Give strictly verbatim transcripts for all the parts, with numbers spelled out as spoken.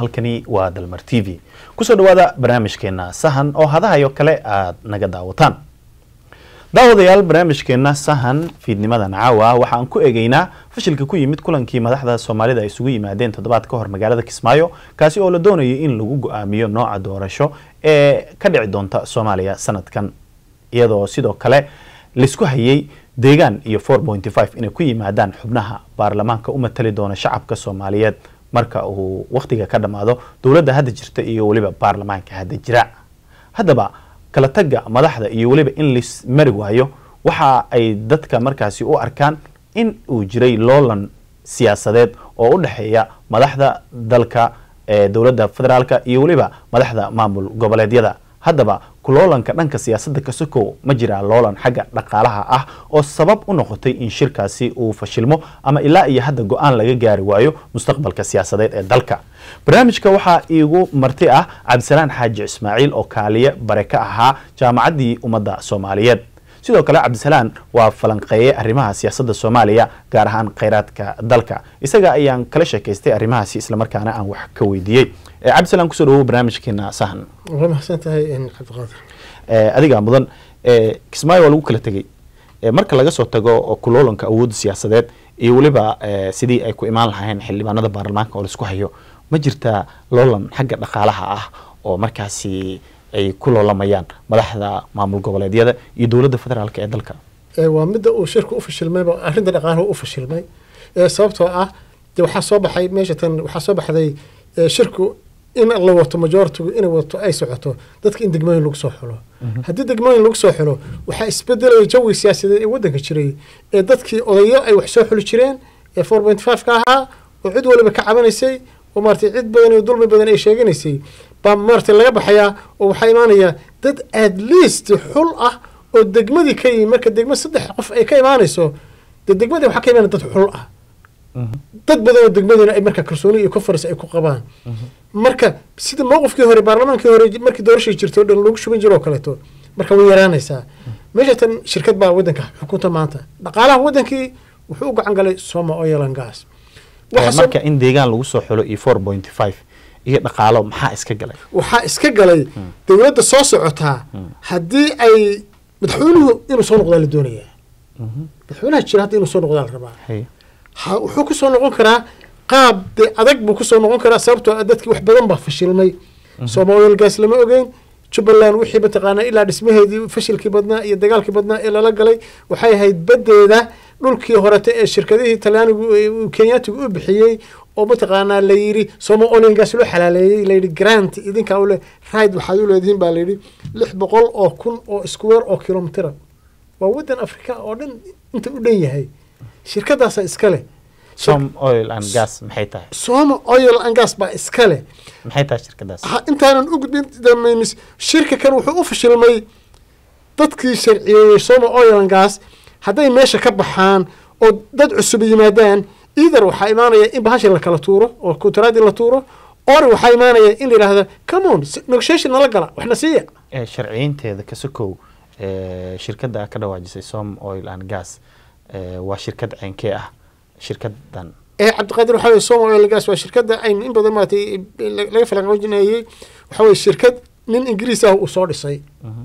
halkani waa Dalmar T V kusoo dhawaada barnaamijkeena sahan oo hadahayo kale aad naga daawataan daawadayaal barnaamijkeena sahan fiidnimadan caawa waxaan ku eegaynaa fashilka ku yimid kulankii madaxda Soomaalida ay isugu yimaadeen toddobaad ka hor magaalada Kismaayo kaasi oo la doonayay in lagu go'aamiyo nooca doorasho ee ka dhici doonta Soomaaliya sanadkan iyadoo sidoo kale la isku hayay deegaan iyo four point five inay ku yimaadaan xubnaha baarlamaanka u matali doona shacabka Soomaaliyeed marka uu waqtiga ka dhamaado dawladda hadda jirta iyo waliba baarlamaanka hadda jira hadaba kala taga madaxda iyo waliba in lis mari waayo waxa ay dadka markaasi u arkaan in uu jiray loolan siyaasadeed oo u dhaxeeya madaxda dalka ee dawladda federaalka iyo waliba madaxda maamul goboleedyada hadaba kuloolanka dhanka siyaasadda ka sokow ma jira loolan xagga dhaqaalaha ah oo sabab u noqotay in shirkaasi uu fashilmo ama ilaa iyo hadda go'aan laga gaari waayo mustaqbalka siyaasadeed ee dalka barnaamijka waxa iigu marti ah Cabdisalaan Xaaji Ismaaciil oo kaaliye baraka ahaa jaamacaddii ummadda Soomaaliyeed sidoo kale Cabdisalaan waa falanqeeye arrimaha siyaasadda Soomaaliya gaar ahaan kheyraadka dalka isaga ayaan kala sheekaystay arrimahaasi isla markaana aan wax ka weydiiyay Cabdisalaan kusoo dhawow barnaamijkeena sahan waa mahadsantahay in Cabdiqaadir ee adiga mudan ee Kismaayo lagu kala tagay marka laga soo tago oo kuloolanka awood siyaasadeed iyo waliba sidii ay ku imaan lahayn xildhibaanada baarlamaanka oo la isku hayo ma jirta loolan xagga dhaqaalaha ah oo markaasi ay ku loolamayaan madaxda maamul goboleedyada iyo dawladda federaalka ee dalka ee waa mid uu shirku u fashilmay arrinta dhaqaalaha u fashilmay ee sababtoo ah waxa soo baxay meesha tan waxa soo baxday shirku in la wato majority in wato ay socoto dadka in degmooyin lagu soo xulo haddii degmooyin lagu soo xulo waxa isbedelay jawi siyaasadeed ee wadanka jiray ee dadkii odayo ay wax soo xuli jireen ee four point five ka ahaa oo cid waliba ka cabanaysay oo martay cid badan oo dulmi badan ay sheeganaysay baa martay laga baxaya oo waxa imaanaya dad at least xul ah oo degmadii ka yimid marka degmo saddex qof ay ka imaanayso degmadii waxa ka imaanay dad xul ah dad badan oo degmadina ay marka kalsooni iyo conference ay ku qabaan marka sida mowqifkii hore baarlamaankii hore markii doorashada jirtay dhan lagu shubin jiro kale to marka way yaraanaysaa meesha tan shirkad baa wadanka xukunta maanta dhaqaalaha wadankii wuxuu u gacan galay Soma Oil and Gas waxa marka in deegaan lagu soo xulo iyo four point five iyo dhaqaalo maxaa iska galay waxa iska galay dawladda soo socota hadii ay madaxweynuhu inuu soo noqdo la doonayaa madaxweynaha jira hadii inuu soo noqdo la rabaa ha wuxuu ku soo noqon karaa qaab adag buu ku soo noqon karaa sababtoo dadkii wax badan baa fashilmay Soma Oil Gas lama ogeyn Jubbaland wixii bataqaana ilaa dhismaheedii fashilkii badnaa iyo dagaalkii badnaa ee lala galay waxay ahayd badeeda dhulkii horete ee shirkadihii Talyaanigu Kenyaatigu u bixiyay oo bataqaana la yiri Soma Oil Gas loo xalaaleeyay la yiri grant idinka u leh raid waxaad u leedihiin baa la yiri six boqol oo kun oo square oo kilometer waa wadan Afrika oo dhan inta u dhan yahay shirkadaas iska leh Soma Oil and Gas maxay tahay Soma Oil and Gas baa iska leh maxay tahay shirkadaas intaanan u gudbin dameynis shirka kan wuxuu u fashilmay dadkii sharciyeeyay Soma Oil and Gas haday meesha ka baxaan oo dad cusub yimaadaan either waxa imaanaya in bahasha la kala tuuro oo kontraadi la tuuro or waxa imaanaya in la yiraahdo come on negotiation la gala waxna siiya ee sharciyeynteeda ka sokow ee shirkadda ka dhawaajisay Soma Oil and Gas ee waa shirkad ceenkee ah shirkaddan ee Cabdiqaadir waxa Soma Oil and Gas waa shirkadda ay in badan maatay laga falanqoonayay waxa way shirkad nin Ingiriis ah oo soo dhisay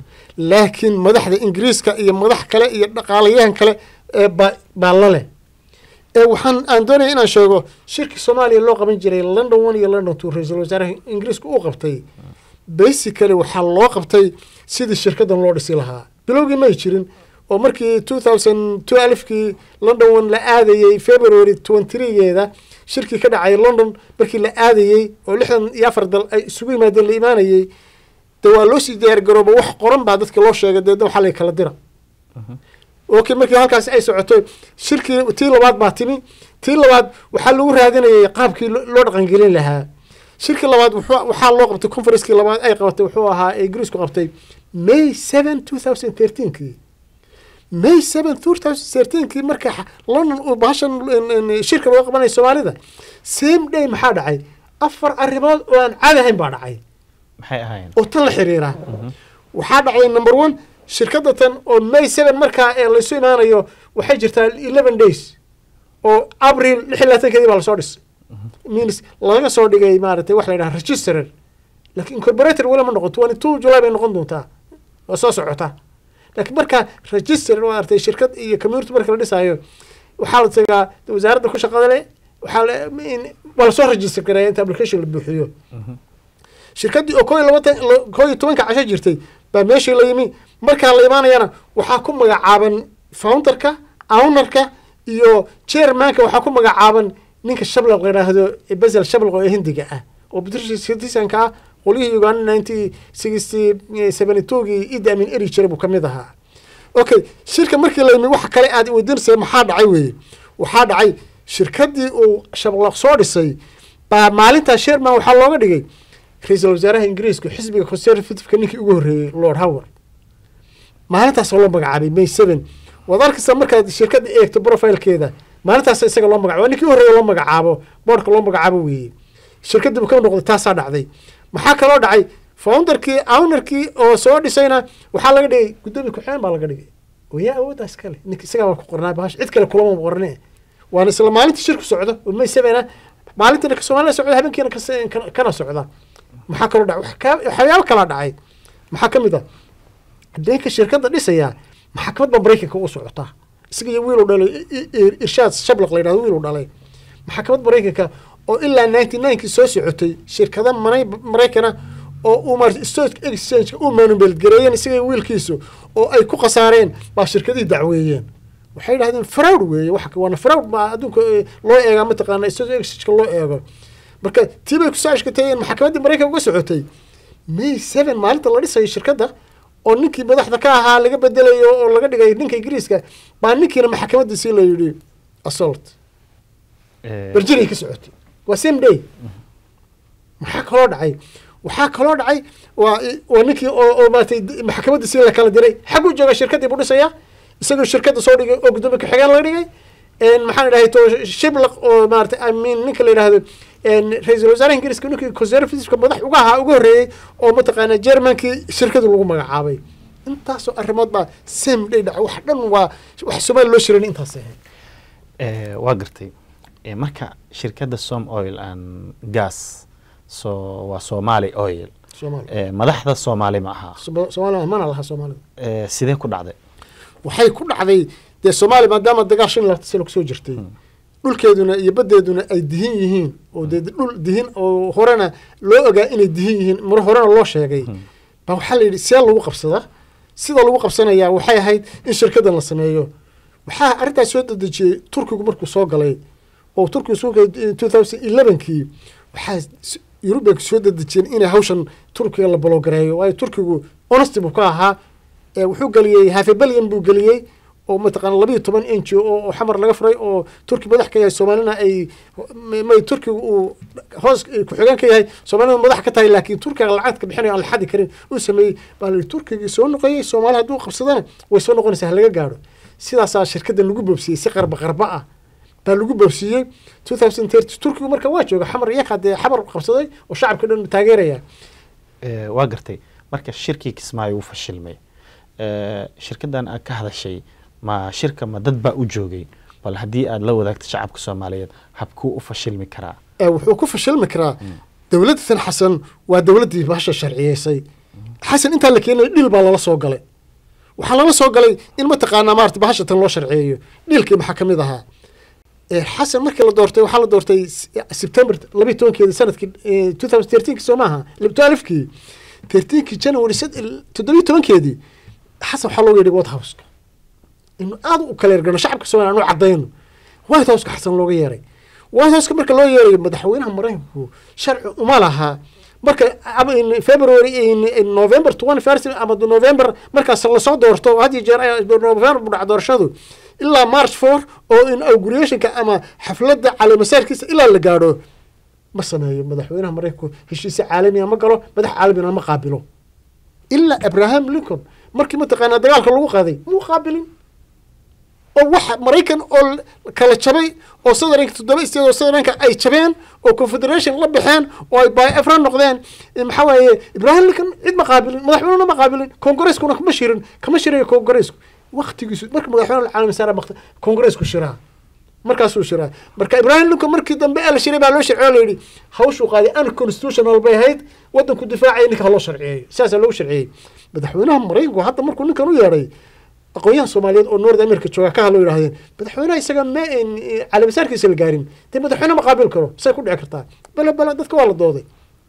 laakiin madaxda Ingiriiska iyo madax kale iyo dhaqaalayahan kale ee baa la leh ee waxaan aan doonay inaan sheego shirkii Soomaaliya loo qaban jiray London one iyo London two ra'iisul wasaaraha Ingiriiska uu qabtay basically waxa loo qabtay sidii shirkaddan loo dhisi lahaa bilowgii ma jirin oo markii two thousand twelve kii London one la aadayay February twenty-three geeda shirkii ka dhacay London markii la aadayay oo lixdan iyo afar dal ay isugu yimaadeen la imaanayay waa loo sii diyaar garoobo wax qoran baa dadka loo sheegay deedo waxa la kala dira okay markii halkaas ay socoto shirkii tii labaad baa timi tii labaad waxa lagu raadinayay qaabkii loo dhaqan gelin lahaa shirkii labaad waxa loo qabtay conference-kii labaad ay qabatay wuxuu ahaa Ingiriisku qabtay May seventh twenty thirteen kii May seventh twenty thirteen kii marka London oo bahashan shirka loo qabanay Soomaalida same day maxaa dhacay afar arrimood oo aan caadi ahayn baa dhacay maxay ahaayeen oo tan la xiriira waxa dhacay number one shirkadda tan oo May seventh marka ee la soo imaanayo waxay jirtaa eleven days oo April lix iyo labaatan kadib la soo dhisay means laga soo dhigay maaragtay wax la yidhaha registerer laakiin incorporator wala ma noqon twenty two July bay noqon doontaa oo soo socota laakiin marka register maaragtay shirkad iyo community marka la dhisaayo waxaa la tagaa wasaaradda ku shaqada leh waxaa la wala soo register gareeya inta application la buuxiyo shirkaddii oo koob iyo labaatan koob iyo tobanka casho jirtay baa meeshii la yimi markaa la imaanayana waxaa ku magacaaban founderka ownerka iyo chairmanka waxaa ku magacaaban ninka shablaq la yidhaahdo basel shablaq oo hindiga ah oo british citizenka ah qolihii Uganda nineteen seventy two gii Idi Amin eri jiray buu ka mid ahaa okay shirka markii la yimi waxa kale aad weydiinaysaa maxaa dhacay weeye waxaa dhacay shirkaddii uu shablaq soo dhisay baa maalinta chairman waxaa looga dhigay ra'iisul wasaaraha Ingiriiska xisbiga conservative-ka ninkii ugu horreeyay Lord Howard maalintaas loo magacaabay May seven wadarkasta markaad shirkadda eegto profile-keeda maalintaas isaga loo magacaabo ninkii horreeyay loo magacaabo boardka loo magacaabo weeye shirkadda uu ka noqday taasaa dhacday maxaa kaloo dhacay founderkii ownerkii oo soo dhisayna waxaa laga dhigay gudoomiye ku-xigeen baa laga dhigay ويا أود أسكال إنك سجى قرنا بهاش عد كلا كلام قرناه وأنا سلام مالنتي شركة سعودة وما يسمينا مالنتي إنك سوالنا سعودة هم كنا كس كنا سعودة محاكم دع وحكام حياة كلا دعي محاكم إذا ديك الشركة ده لسه يا محاكمة بمريكا كوس سعودة سجى يويلو دال إرشاد شبلق لينا يويلو دالي محاكمة مريكا أو إلا ناينتي ناين كسوسي عتي شركة ده مناي مريكنا oo umar stock exchange oo manuel gareeyeen isaga wiilkiisu oo ay ku qasaareen ba shirkadii dacweeyeen waxay yiraahdeen fraud weeye wax ka wana fraud ma adduunka loo eega ma taqaana stock exchange loo eego marka tibay ku saashkatay maxkamadda Mareykanka uga socotay May seven maalinta la dhisay shirkadda oo ninkii madaxda ka ahaa laga bedelayo oo laga dhigay ninka Ingiriiska baa ninkiina maxkamadda si la yiri assault ee Virginia ka socotay waa same day maxaa kaloo dhacay waxaa kaloo dhacay waa waa ninkii oo maatay maxkamadda si la kala diray xagu jooga shirkadii buu dhisaya isagoo shirkadda soo dhigay oo gudoomiye ka xigeen la dhigay een maxaan dhahay to shiblaq oo maartay amiin ninka la yiraahdo een ra'iisul wasaaraha Ingiriiska ninkii conservative-ka madax uga ahaa ugu horeeyay oo ma taqaana Germankii shirkadu lagu magacaabay intaas oo arrimood baa same day dhac wax dhan waa wax Soomaali loo shirin intaas ee waa gartay ee marka shirkadda Som Oil and Gas so waa Somali Oil ee madaxda Soomaali ma aha Soomaali ma laha Soomaali ee sidee ku dhacday waxay ku dhacday de Soomaali maadaama dagaashan la sano soo jirtay dhulkeeduna iyo badeeduna ay dihin yihiin oo de dhul dihin oo horena loo ogaa inay dihin yihiin mar horena loo sheegay ba waxa la yiri si lagu qabsada sida lagu qabsanaya waxay ahayd in shirkaddan la sameeyo waxa arintaas soo dadajiyay Turkigu markuu soo galay oo Turkigu soo galay twenty eleven kii waxa Europe soo dadajiyeen in hawshan Turkiga la balogareeyo way Turkigu honesty buu ka ahaa ee wuxuu galiyay half a billion buu galiyay oo ma taqaan twelve inch oo xamar laga furay oo Turki madax ka yahay Soomaalina ay may Turkigu uu hoos ku xigan ka yahay Soomaalina madax ka tahay laakiin Turkiga lacag ka bixinayo aan la xadi karin uu sameeyay bal Turkiga soo noqoyay Soomaaliya haduu qabsadana way soo noqonaysaa laga gaaro sidaas shirkadda lagu boobsiyay si qarba qarba ah baa lagu boobsiyay twenty thirty Turkigu marka waa jooga xamar iyo qad xamar qabsaday oo shacabka dhan taageeraya ee waa gartay marka shirkii Kismaayo uu fashilmay ee shirkaddan ka hadashay ma shirka ma dad ba u joogay bal hadii aad la wadaagto shacabka Soomaaliyeed habku u fashilmi karaa ee wuxuu ku fashilmi karaa dawladda Xasan waa dawladii baasha sharciyeysay Xasan inta la keenay dhil baa la soo galay waxa la soo galay in ma taqaana maartay baasha tan loo sharciyeeyo dhilkii maxaa kamid ahaa ee Xasan markii la doortay waxa la doortay September twelve keeda sanadkii twenty thirteen Soomaha twelve kii thirteen kii January seven keedii Xasan waxa loo yeeray White House إنه هذا وكلير قالوا شعب كسونا إنه عضينه وايد هوس كحسن لو غيري وايد هوس كمرك لو غيري مدحوينها مريم شرع وما لها مرك إن فبراير إن نوفمبر توان فارس أما نوفمبر مرك صار صعود دورته هذه جرا نوفمبر بعد دورشده إلا مارس فور أو إن أوجريشن كأما حفلة على مسار كيس إلا اللي قالوا مثلا هي مدحوينها مريم هالشيء عالمي ما قالوا مدح عالمي ما قابلوا إلا إبراهام لينكولن مرك متقنا دجال كله قاضي مو قابلين oo wax Mareykan oo kala jabay oo Southern toddoba isteed oo Southern ay jabeen oo Confederation la bixeen oo ay bay afran noqdeen maxaa waaye Ibrahim Lincoln cid ma qaabilin madaxweynuhu ma qaabilin Congress-kuna kuma shirin kama shirayo Congress waqtigiisu marka madaxweynuhu caalam saara maqta Congress-ku shiraa markaasuu shiraa marka ibraahim lincoln markii dambe ee la shiray baa loo sharciyo la yidhi hawshuu qaaday unconstitutional bay ahayd waddanku difaacaya ninka haloo sharciyeeyo saasaa loogu sharciyey madaxweynaha maraykanku hadda markuu ninkan u yeedhay aqoonyahan soomaaliyeed oo north america jooga ka hadlo yidhahdeen madaxweynaha isaga ma calabisaarkiisa la gaarin dee madaxweyne ma qaabil karo say ku dhici kartaa bala bala dadka waa la dooday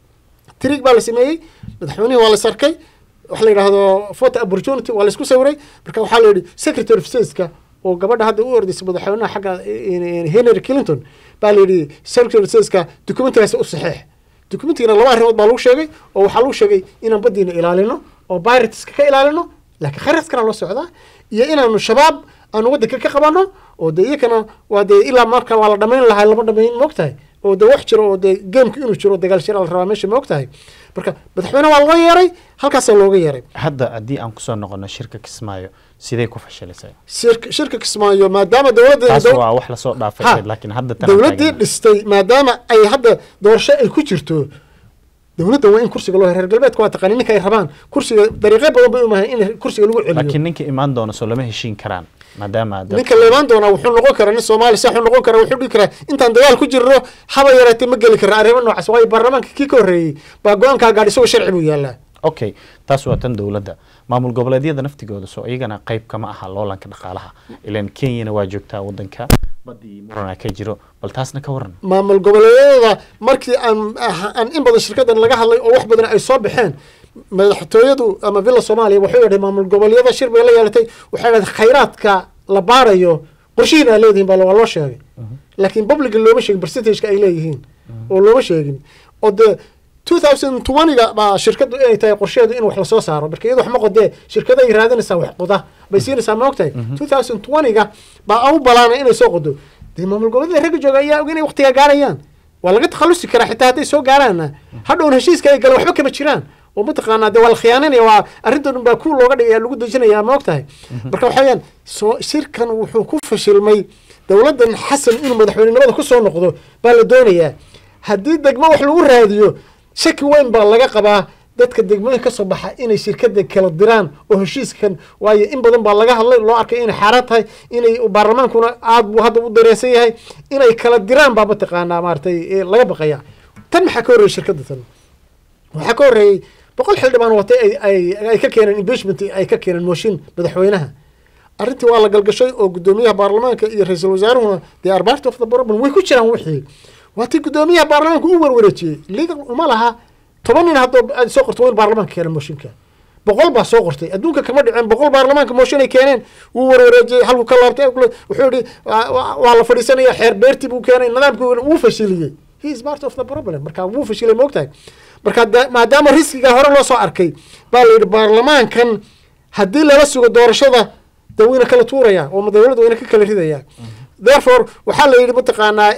trig baa la sameeyey madaxweynihii waa la sarkay waxa la yidhaahdo photo opportunity waa la isku sawiray marka waxaa la yidhi secretary of stateska oo gabadha hadda u ordaysa madaxweynaha xagga Hillary Clinton baa la yidhi secretary of stateska documentigaasi u saxiix documentigana laba arrimood baa lagu sheegay oo waxaa lagu sheegay inaan baddiina ilaalino oo pirateska ka ilaalino laakiin kharaskana loo socdaa iyo inaanu shabaab aanu waddanka ka qabano oo dee iyakana waa dee ilaa marka waa la dhamayn lahaa lama dhamayn moogtahay oo dee wax jiro oo dee gameka inuu jiro dagaal shira la rabaa meesha moogtahay marka madaxweyne waa loo yeeray halkaasaa looga yeeray hadda haddii aan kusoo noqono shirka kismaayo sidee ku fashilisay shirka shirka kismaayo maadaama dowladda taas waa wax lasoo dhaafay laakiin hadda tan dowladdii dhistay maadaama ay hadda doorasho ay ku jirto dowladda waa in kursiga loo reer galbeedka waa taqaani ninka ay rabaan kursiga dariiqo badan bay u maahan in kursiga lagu celiyo laakiin ninka imaan doona soo lama heshiin karaan maadaama ninka la imaan doona wuxuu noqon karaa nin Soomaali sax uu noqon karaa wuxuu dhigi karaa intaan dagaal ku jirro haba yaraatay ma geli karaa arrimo noocaas waa baarlamaanka kii ka horeeyay baa go'aanka gaadhi soo sharci buu yaalaa okay taas waa tan dowladda maamul goboleedyada naftigooda soo iyagana qayb kama aha loolanka dhaqaalaha ilaan Kenya waa joogtaa wadanka badii murana ka jiro bal taasna ka waran maamul goboleedyada markii aan aan in badan shirkadan laga hadlay oo wax badan ay soo baxeen madaxtooyadu ama villa Soomaaliya wuxuu yidhi maamul goboleedyada shir bay la yeelatay waxay leedahay khayraadka la baarayo qorshihiina ay leeyihiin baa loo sheegay laakiin public looma sheegin percentage-ka ay leeyihiin oo looma sheegin oo de twenty twenty-ga baa shirkadu inay tahay qorsheedu in wax la soo saaro marka iyadu wax ma qodee shirkada ay raadinaysaa wax qoda bay siinaysaa ma ogtahay twenty twenty-ga baa u balaanay inay soo qodo dee maamul goboleedyada ragga jooga ayaa og inay waqtiga gaarayaan waa laga takhalusi karaa xitaa hadday soo gaaraana hadhown heshiiska ay galaan waxba kama jiraan oo mataqaanaa dee waa la khiyaananaya waa arrintan baa ku looga dhigaya lagu dejinayaa ma ogtahay marka waxa weeyaan soo shirkan wuxuu ku fashilmay dowladdan xasan inuu madaxweynenimada ku soo noqdo baa la doonayaa haddii degmo wax lagu raadiyo shaki weyn baa laga qabaa dadka degmooyin ka soo baxa inay shirkada kala diraan oo heshiiskan waayo in badan baa laga hadlay loo arkay inay xaaraan tahay inay baarlamaankuna aad buu hadda u dareensan yahay inay kala diraan baa mataqaanaa maaragtay laga baqaya tan maxaa ka horreeyay shirkada tan waxaa ka horreeyey boqol xildhibaan watay ay ay ka keeneen impeachment ay ka keeneen mooshin madaxweynaha arrintii waa la galgashay oo guddoomiyaha baarlamaanka iyo ra-iisul wasaaruhuna dee are part of the problem way ku jiraan wixii waatii guddoomiyaha baarlamaanka u warwareejiyey legal uma laha toban nin haddoo aad soo qorto waa in baarlamaanka keena mooshinka boqol baa soo qortay adduunka kama dhicin boqol baarlamaanka mooshin ay keeneen wuu warwareejiyey halku ka laabtay wuxuu yidhi waa la fadhiisanaya xeer beertii buu keenay nidaamkii wuu fashiliyey he is part of the problem marka wuu fashilay ma ogtahay marka maadaama riskiga hore loo soo arkay baa la yidhi baarlamaankan haddii lala sugo doorashada dee wayna kala tuuraya oo dowladda wayna ka kala ridaya therefore waxaa la yidhi mataqaanaa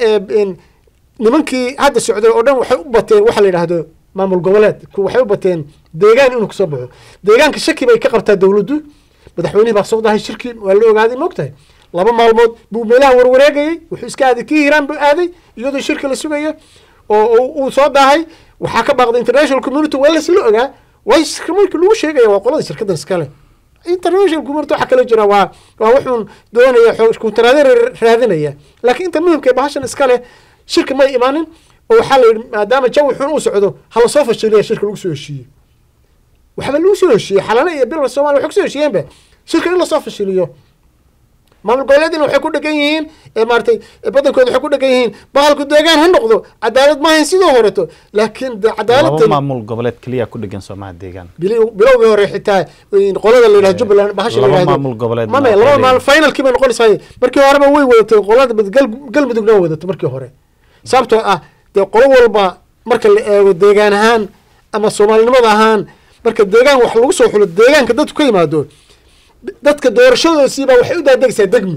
nimankii hadda socday oo dhan waxay u bateen waxa la yidhaahdo maamul goboleed waxay u bateen deegaan inuu kasoo baxo deegaanka shaki bay ka qabtaa dowladdu madaxweynihii baa soo dahay shirkii waa la ogaaday ma ogtahay laba maalmood buu meelaha warwareegayey wuxuu iska aaday kii hiiraan buu aaday iyadoo shirka la sugayo oo uu soo dahay waxaa ka baaqday international community waa laisla ogaa way markii lagu sheegaya waa qolada shirkadan iskale international community waxa kala jira waa waa wuxuun doonaya kuntaraadin raadinaya laakiin inta muhimka bahashan iskale shirka may imaanin oo waxaa la yidhi maadaama jawi xun uu socdo hala soo fashiliya shirka lagu soo heshiiyey waxba lagu soo heshiiyey xalana iyo bilal Soomaaliya waxay ku soo heshiiyeenba shirka in la soo fashiliyo maamul goboleedina waxay ku dhagan yihiin ee maartay badankooda waxay ku dhagan yihiin bahalku deegaan ha noqdo cadaalad ma ahayn sidoo horeeto laakiin cadaalad maamul goboleed kaliya ku dhagan Soomaaliya deegaan bilowgii hore xitaa qolada la yiraahdo Jubbaland bahasha la yiraahdo maamul goboleed ma ma laba maal finalkii bay noqonaysaa markii horeba way wadatay qolada galmudugna wadato markii hore sababtoo ah dee qolo walba marka la eego deegaan ahaan ama Soomaalinimada ahaan marka deegaan wax lagu soo xulo deegaanka dadku ka yimaado dadka doorashadoosiiba waxay u daadegaysaa degmi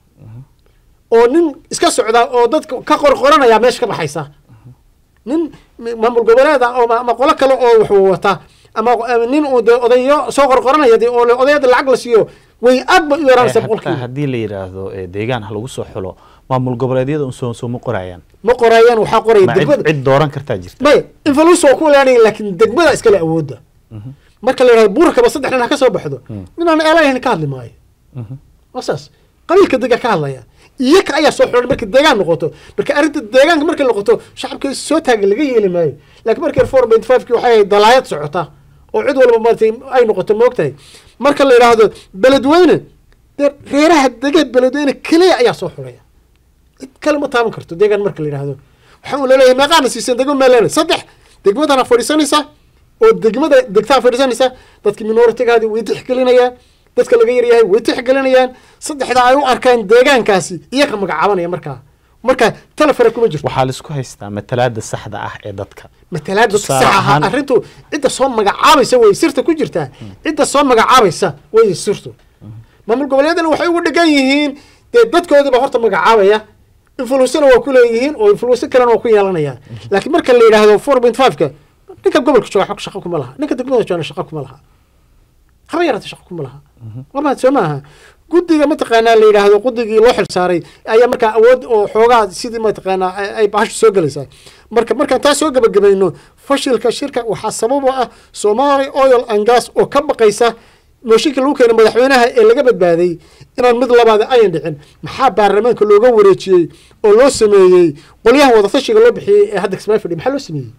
oo nin iska socda oo dadka ka qorqoranaya meesha ka baxaysa nin maamul goboleed ah oo ama qolo kale oo wax wata ama nin uu odayo soo qorqoranaya oo odayada lacag la siiyo way aad u yaraanaysaa boqolkiiba haddii la yiraahdo deegaan ha lagu soo xulo maamul goboleedyada un soo soo ma qorayaan ma qorayaan waxaa qoraya degmada cid dooran kartaa jirta may influence waa ku leeyahay laakiin degmada iska la awooda marka la yiraahdo buurka ba saddex nin ka soo baxdo ninaan eelayn ka hadli maayo wasaas qabiilka dega ka hadlaya iyaga ayaa soo xulay markay deegaan noqoto marka arrinta deegaanka markay noqoto shacabka soo taaga laga yeeli maayo laakiin markay four point five kii waxay ahayd dalaayad socota oo cid walba maartay ay noqoto moogtahay marka la yidhaahdo beledweyne dee reeraha degeed beledweyne keliya ayaa soo xulaya cid kale ma taaban karto deegaan marka la yidhaahdo waxaan leeyahay meeqaana siisan degmo meelena saddex degmadana fadhiisanaysa oo degmada degtaa fadhiisanaysa dadka minoritigaadi way tixgelinayaan dadka laga yaryahay way tixgelinayaan saddexda ay u arkaan deegaankaasi iyaga magacaabanaya markaa marka telefon kuma jirto waxaa la isku haystaa matalaada saxda ah ee dadka matalaada saxda ah arrintu cidda soo magacaabaysa way sirta ku jirtaa cidda soo magacaabaysa way sirtu maamul goboleedana waxay ugu dhagan yihiin dee dadkoodiiba horta magacaabaya influensana waa ku leeyihiin oo influensa kalena waa ku yeelanaya laakiin marka la yidhaahdo four point five ka ninka gobolka jooga xog shaqo kuma laha ninka degmada jooga shaqo kuma laha haba yarata shaqo kuma laha wama soo maaha guddiga mataqaanaa la yidhaahdo guddigii loo xilsaaray ayaa markaa awood oo xoogaa sidii mataqaanaa ay bahashu soo gelaysaa marka markaan taa soo gabagabayno fashilka shirka waxaa sabab u ah Somali Oil and Gas oo ka baqaysa mooshinka lagu keenay madaxweynaha ee laga badbaaday inaan mid labaad ayan dhicin maxaa baarlamaanka looga wareejiyey oo loo sameeyey qolyaha wada tashiga loo bixiyey ee hadda Kismaayo fadhi maxaa loo sameeyey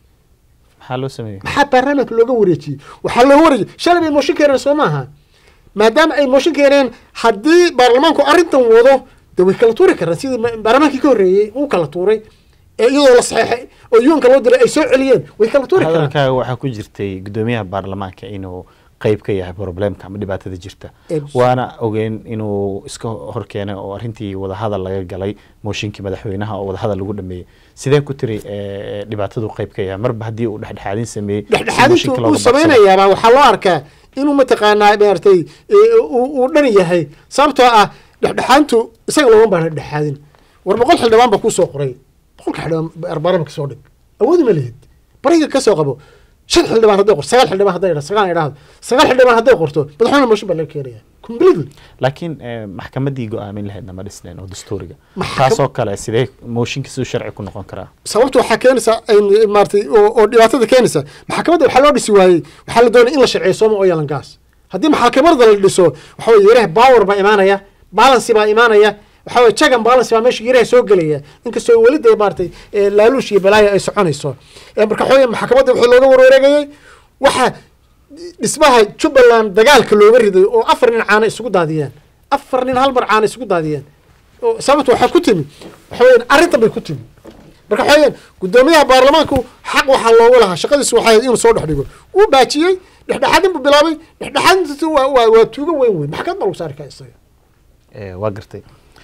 maxaa loo sameeyey maxaa baarlamaanka looga wareejiyey waxaa loo wareejiyey shalay bay mooshin keeneen soo maaha maadaama ay mooshin keeneen haddii baarlamaanku arrintan wado dee way kala tuuri karaan sidii baarlamaankii ka horreeyey uu kala tuuray ee iyadoo la saxeexay oo yuunka loo diray ay soo celiyeen way kala tuuri karaan hadalkaaga waxaa ku jirtay guddoomiyaha baarlamaanka inuu qayb ka yahay problemka ama dhibaatada jirta waana ogeyn inuu iska hor keenay oo arrintii wadahadal laga galay mooshinkii madaxweynaha oo wadahadal lagu dhameeyey sidee ku tiri dhibaatadu qayb ka yahay marba haddii uu dhexdhexaadin sameeyey dhexdhexaadintu uu samaynayaaba waxaa loo arkaa inuu mataqaanaa maartay uu dhan yahay sababtoo ah dhexdhexaadintu isaga looma baa dhexdhexaadin war boqol xildhibaan baa kuu soo qoray boqolka xildhibaan baarlamaanka soo dhig awoodi ma lihid bariga ka soo qabo shan xildhibaan hadday qorto sagaal xildhibaan hadday idhaahdo sagaal idhaahdo sagaal xildhibaan hadday qorto madaxweyne mooshin baa laga keenaya completely laakiin maxkamaddii go-aamin lahayd nama dhisneen oo dastuuriga taasoo kale sidee mooshinka siduu sharci ku noqon karaa sababta waxaa keenaysa maartay oo dhibaatada keenaysa maxkamadda waxaa loo dhisi waayey waxaa la doonaya in la sharciyo Soomo Oil and Gas haddii maxkamadda la dhiso waxa weeye yaraha power baa imaanaya balance baa imaanaya waxa weeye check and balance baa meesha yaraha soo gelaya inkastoo weli dee maartay laaluush iyo balaaya ay soconayso marka waxa weeye maxkamadda wixii looga warwareegayay waxa dhismaha Jubbaland dagaalka looga riday oo afar nin caana isugu daadiyeen afar nin hal mar caana isugu daadiyeen oo sababtu waxa ku timi waxa weeye arrinta bay ku timi marka waxa weeye guddoomiyaha baarlamaanku xaq waxa looga lahaa shaqadiisu waxay inuu soo dhaxdhigo uu baajiyay dhexdhexaadin buu bilaabay dhexdhexaadintu waa waa waa tuugo weyn weyn maxkamad lagu saari karaa isaga ee waa gartay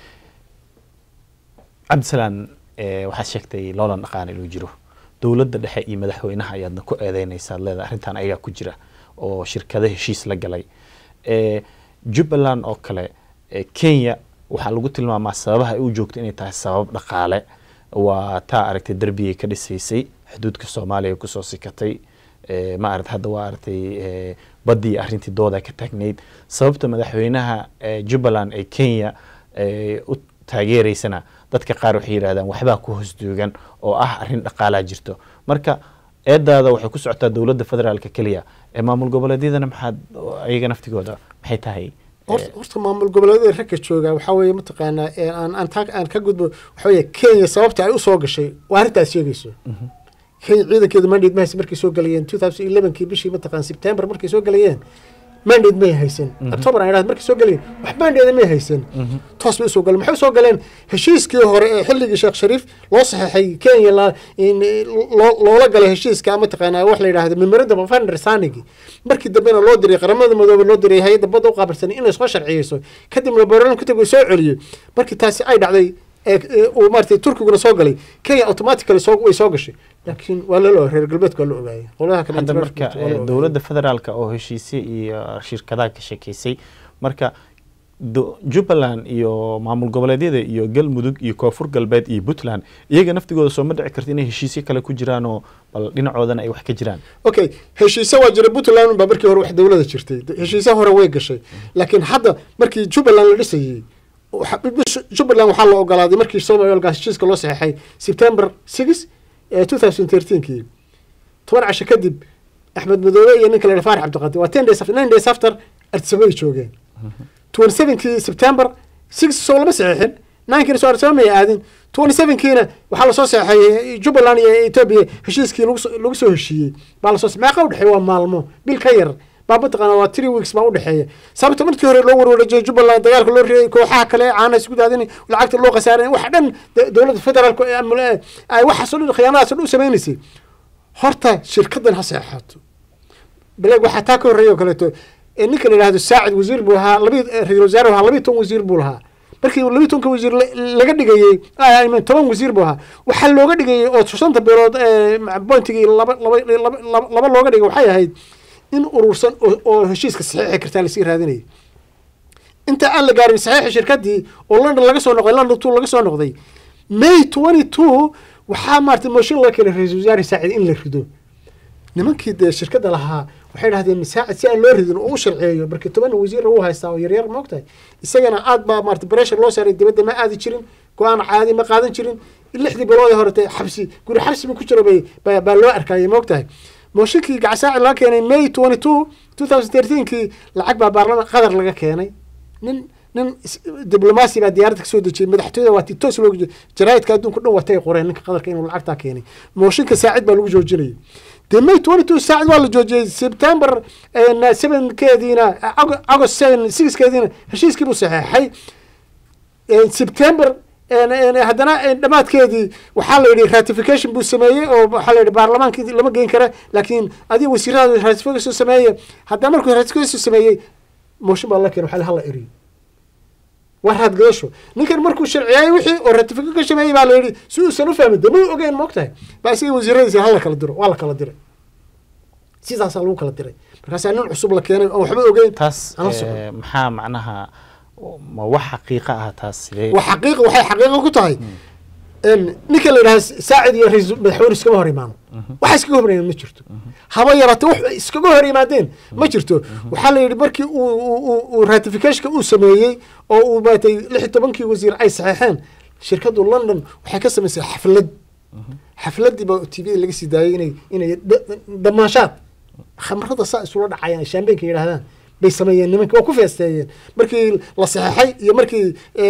Cabdisalaan ee waxa sheegtay loolan dhaqaan inuu jiro dawladda dhexe iyo madaxweynaha ayaadna ku eedeynaysaa leedahay arrintan ayaga ku jira oo shirkado heshiis la galay ee Jubbaland oo kale ee Kenya waxa lagu tilmaamaa sababaha ay u joogto inay tahay sabab dhaqaale waa taa aragtay darbiyay ka dhisaysay xuduudka Soomaaliya ku soo sikatay ee ma aragtay hadda waa aragtay ee badii arrintii dooda ka taagneyd sababta madaxweynaha ee Jubbaland ee Kenya ee u taageeraysana dadka qaar waxay yiraahdaan waxba ku hoos joogan oo ah arrin dhaqaale jirto marka eedaada waxay ku socotaa dawladda federaalka kaliya ee maamul goboleedyadana maxaa ayaga naftigooda maxay tahay horta maamul goboleedyada ragga jooga waxa weeye mataqaanaa aan aan aan ka gudbo waxa weeye Kenya sababta ay u soo gashay waa arrintaas sheegayso Kenya ciidankeedu mandate ma markay soo galayeen two thousand eleven kii bishii mataqaan September markay soo galayeen mandate ma haysan October ay raad markay soo galayeen wax mandate ma haysan toos bay soo galeen maxay soo galeen heshiiskii hore ee xilligii Sheekh Shariif loo saxeexay Kenya la in loola galay heshiiska mataqaanaa wax la yiraahdo memorandum of understanding markii dambena loo diray qaramada midoobay loo diray hay'adda badda u qaabilsan in ay soo sharciyeyso kadibna baarlamaanku ku tagay soo celiyo markii taasi ay dhacday oo martay Turkiguna soo galay Kenya automatically soo way soo gashay laakiin waa la loo reer galbeedka loo ogaayay qolaha kale hadda marka dawladda federaalka oo heshiisay iyo shirkadaha ka shaqeysay marka Jubbaland iyo maamul goboleedyada iyo Galmudug iyo Koonfur Galbeed iyo Puntland iyaga naftigooda soo ma dhici karto inay heshiisyo kale ku jiraan oo bal dhinacoodana ay wax ka jiraan okay heshiisyo waa jira Puntland baa markii hore wax dawladda jirtay heshiisyo hore way gashay laakiin hadda markii Jubbaland la dhisayay Jubbaland waxaa loo ogolaaday markii Soomaaliya Oil Gas heshiiska loo saxeexay September six twenty thirteen kii toban casho kadib Axmed Madoobe iyo ninka la Faarax Cabdiqaadir waa ten days after nine days after artisabay joogeen twenty seven kii September six soo lama saxeexin ninekiina soo arsama may aadin twenty sevenkiina waxaa lasoo seexay Jubbaland iyo Ethiopia heshiiskii lagu soo heshiiyey baa lasoo meeqa u dhexeeya waa maalmo bil ka yar baa mataqaana waa three weeks baa u dhexeeya sababta markii hore loo warwareejiyay Jubbaland dagaalka loo reeyay kooxaha kale caana isku daadin lacagta loo qasaaray wax dhan dawladda federaalku ay waxa soo khiyaanadaas u sameeynaysa horta shirkadan ha seexato بلاك واحد تاكل ريو كلته إنك اللي هذا ساعد وزير بوها لبي رئيس وزراء وها لبي تون وزير بولها بركي لبي تون كوزير لقد جاي آه من تمام وزير بوها وحلو قد جاي أو تشوفون تبرد مع بنتي لب لب لب لب لو قد جاي وحيا هيد إن أروسن أو هالشيء صحيح كرتال يصير هذيني أنت قال لقارن صحيح الشركات دي والله إن لقى سوى نقضي الله طول لقى سوى نقضي ماي اثنين وعشرين وحامرت المشين لك رئيس وزراء يساعد إن لخدوه nimankii de shirkada lahaa waxay dhahdeen misaacid si aan loo ridin oo u sharciyeeyo markii toban wasiir uu haystaa oo yaryar ma ogtahay isagana aad baa maartay pressure loo saaray dibadda ma aadi jirin go'aan caadi ma qaadan jirin lixdii bilood hore tay xabsi guri xabsi ku jiro bay baa loo arkayay ma ogtahay mooshikii gacsaac la keenay May twenty-two twenty thirteen kii lacag baa baarlamaanka qadar laga keenay nin nin diblomaasi baa diyaaradda ka soo dejiyay madaxtooyada waa toos loo jaraa'idka adduunka dhan watay qoreen ninka qadarka inuu lacagta keenay mooshinka saacid baa lagu joojinayay May twenty-two ساعد والله جوجي سبتمبر إن seven كذينا أغسطس seven six كذينا هالشيء كيبو صحيح حي سبتمبر إن إن هذانا دمات كذي وحاله يدي ratification بالسماية أو حاله يدي برلمان كذي لما جين كره لكن هذه وسيلة ratification السماية هذا مركو ratification السماية مش بالله كانوا حاله هلا إري واحد قاشو نكر مركو شرعي وحي ورatification السماية بالله يدي سو سنو فهم دمو أوجين مقطع بس يوزيرين زي هلا كلا درو ولا كلا درو sidaas lagu kala diray markaas aan cusub la keenay oo waxba ogeyn taas maxaa macnaha ma wax xaqiiqo ah taas sidee wax xaqiiqo waxay xaqiiqo ku tahay in ninka la yiraahdo saacid iyo raiisul madaxweyne iska hor imaano wax iska hor imaaneen ma jirto haba yaraatay wax iska hor imaadeen ma jirto waxa la yiri markii uu uu ratification uu sameeyay oo uu baatay lix iyo toban kii wasiir ay saxeexeen shirkadu London waxay ka sameysay xaflad xafladii ba T V laga sii daayay inay inay damaashaad خمرة صائص ولا دعاية شامبين كي هذا بيسميه نمك وكو فيستين مركي لصحيحي يا مركي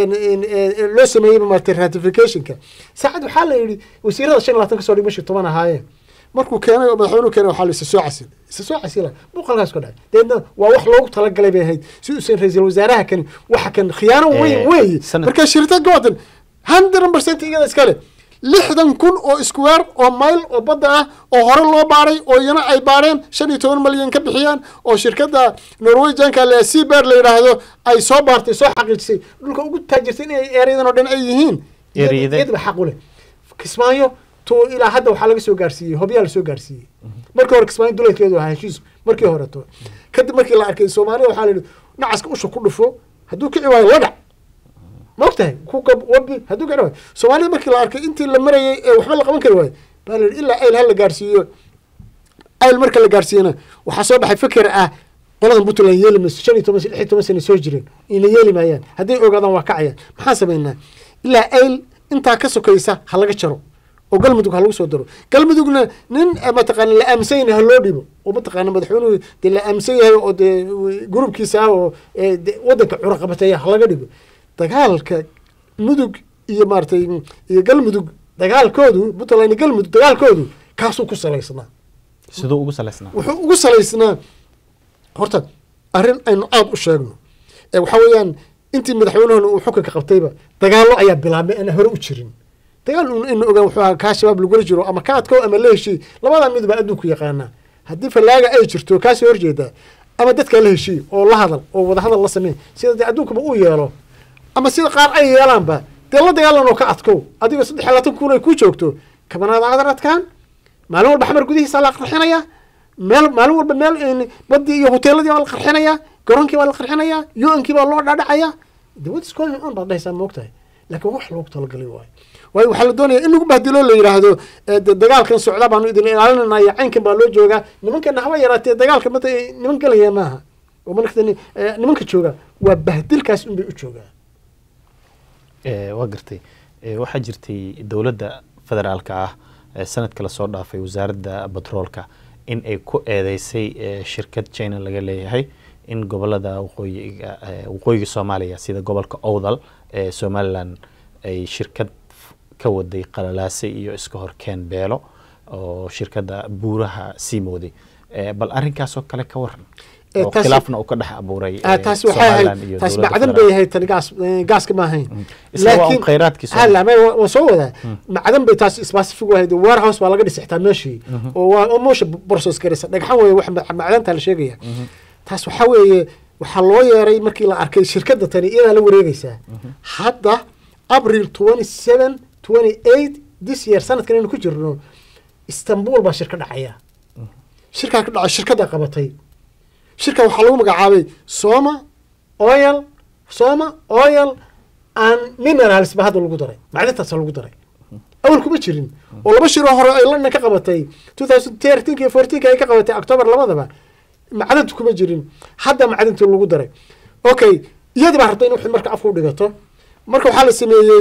لو سميه بمالتي راتيفيكيشن كا ساعد حاله يري وسير هذا الشيء لا تنكسر ماشي طبعا هاي مركو كانوا مدحونه كانوا حاله سسو عسل سسو عسل مو خلاص كده لأنه وواح لوق تلقى به هيد سو سين رئيس الوزراء كان واحد كان خيانة وين وين مركي شرطة جودن hundred percent إيجاد إسكاله لحدن كون أو سكوير أو مايل أو بدأ أو هرل لو باري أو ينا أي بارين شني تون مليون كبحيان أو شركة نرويجان كلا سيبر اللي راهدو أي صبرت صح حقيقي لك أقول تاجرتين يريدون ودن أيهين يريد يد حقوله كسمايو تو إلى حد وحلقة سو جارسي هو بيال سو جارسي مركي هور كسمايو دولة كيدو هاشيز مركي هورتو كد مركي لا أركي سومالي وحاله نعسك وش كله فو هدو كعواي وضع مقتهي كوكب وبي هدوك أنا سوالي مركي الأرك أنت اللي مري وحمل قبل كروي بل إلا أيل هلا جارسيو أيل مركي اللي جارسينا وحصل حيفكر آه والله البطولة يلي من شني تومس الحين تومس نسوجرين إلى يلي مايان هدي أوجدان واقعيا محاسب إنه إلا أيل أنت كسو كيسة خلاك تشرو وقال مدوك هلو صدروا قال مدوكنا نن ما تقان الأمسين هلو ديبو وما تقان مدحونه دي الأمسين أو دي جروب كيسة أو ودك عرقبتيه خلاك ديبو dagaalka mudug iyo maartay iyo galmudug dagaalkoodu Puntland galmudug dagaalkoodu kaasoo ku saleysnaa sidoo ugu saleysnaa wuxuu ugu saleysnaa horta arrin aynu aad u sheegno ee waxa weeyaan intii madaxweynuhu uu xukunka qabtayba dagaalo ayaa bilaabmay aan hore u jirin dagaal inuu ogaan wuxuu ahaa ka shabaab lagu jiro ama ka adko ama leeshi labada mid ba adduunku yaqaana haddii falaaga ay jirto kaas horjeeda ama dadka la heshiy oo la hadal oo wada hadal la sameey sida adduunkuba uu yeelo ama sida qaar ay yeelaanba dee la dagaalan oo ka adko adiga saddex iyo labaatan kun ay ku joogto kabanaada cadaradkan maalin walba xamar gudihiisa la qarxinaya meel maalin walba meel badi iyo hoteeladii waa la qarxinaya garoonkii waa la qarxinaya U N kii baa loo dhaadhacaya the what's going on baa dhaysan moogtahay laakiin wax loogu talagalay waay waay waxa la doonayaa in lagu bahdilo la yiraahdo dagaalkan socda baan idin ilaalinayna caynkan baa loo jooga nimankan haba yaraatee dagaalka mata niman galaya maaha oo markii nimanka jooga waa bahdilkaas in bay u joogaan waa gartay waxaa jirtay dowladda federaalka ah sanadka la soo dhaafay wasaaradda batroolka in ay ku eedeysay shirkad China laga leeyahay in gobolada waqooyiga waqooyiga Soomaaliya sida gobolka Awdal ee Somaliland ay shirkad ka waday qalalaasay iyo iska horkeen beelo oo shirkadda buuraha sii mooday bal arrinkaas oo kale ka waran oo khilaafna uu ka dhex abuuray taasi waxay ahayd taasi macdan bay ahayd tan gaas gaaska ma ahayn laakiin khayraadkiisa hala ma waa soo wada macdan bay taasi specific wahayd warehouse baa laga dhisay meeshii oo waa moosha process karaysa dhagxan way wax macdanta la sheegaya taas waxa weeye waxa loo yeeray markii la arkay shirkadda tani iyada la wareegaysaa hadda April twenty-seven twenty-eight this year sanadkan inuu ku jirno Istanbul baa shirkad dhacaya shirka ka dhacay shirkadda qabatay shirka waxa lagu magacaabay Soma Oil Soma Oil and Minerals ba hadda lagu daray macdintaas lagu daray awal kuma jirin oo laba shir hore ay la ka qabatay twenty thirteen iyo fourteen ay ka qabatay October labadaba macdintu kuma jirin hadda macdintu lagu daray okay iyadii baa rabtay in wixii marka afku dhigato marka waxa la sameeyay